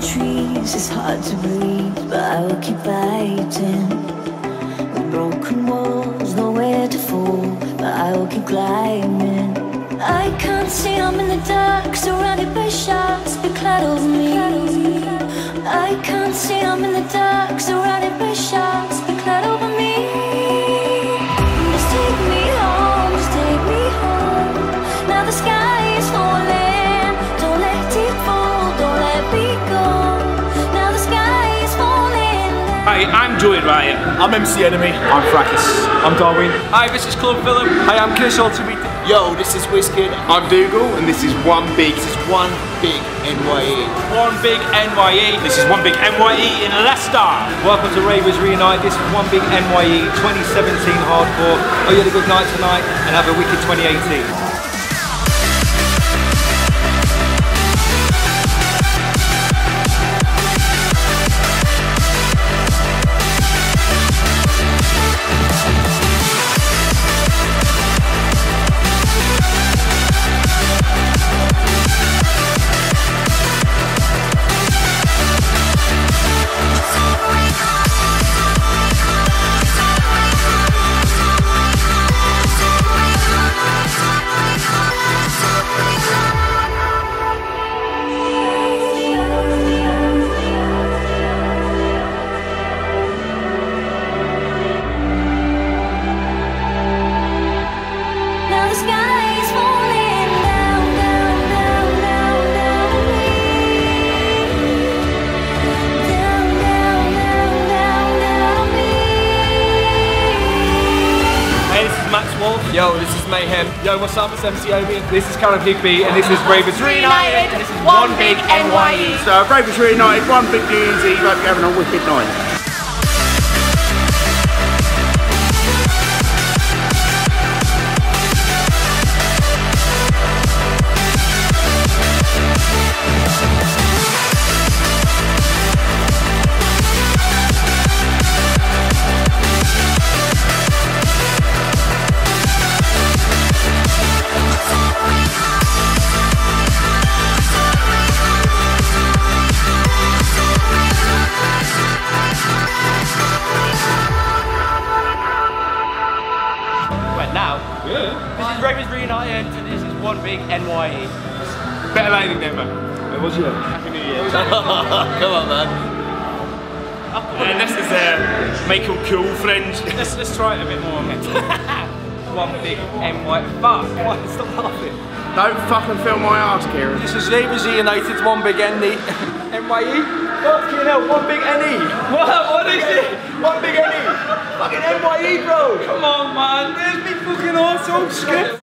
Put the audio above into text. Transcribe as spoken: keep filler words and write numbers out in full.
trees, it's hard to breathe, but I will keep fighting. With broken walls, nowhere to fall, but I will keep climbing. I can't see, I'm in the dark, surrounded by sharks, be clad over me. I can't see, I'm in the dark, surrounded by sharks, be clad over me. Just take me home, just take me home. Now the sky is falling, don't let it fall, don't let me go. Now the sky is falling. Hi, I'm Joey Riot. I'm M C Enemy. I'm Fracus. I'm Darwin. Hi, this is Club Philip. Hi, I'm Kish Ultimate. Yo, this is Wizkid. I'm Dougal, and this is One Big. This is One Big N Y E. One Big N Y E. This is One Big N Y E in Leicester. Welcome to Ravers Reunite. This is One Big N Y E twenty seventeen Hardcore. Oh, you had a good night tonight, and have a wicked twenty eighteen. Yo, this is Mayhem. Yo, what's up? It's M C Obi. This is Callum Higby, and this is Ravers Reunited. And this is One Big N Y E. So, Ravers Reunited, One Big New Year's Eve. Hope you're having a wicked night. Now, yeah. This is Ravers Reunited, and this is One Big N Y E. Better lane than ever. It was you. Happy New Year. Come on, man. And this is uh, Michael Cool Friends. Let's, let's try it a bit more. One Big N Y E. Fuck, why? Stop laughing. Don't fucking fill my ass, Kieran. This is Ravers Reunited, One Big N Y E. Fucking hell, One Big N E. What? What is it? One Big N E. Fucking N Y E, bro. Come on, man. Where's me fucking arsehole?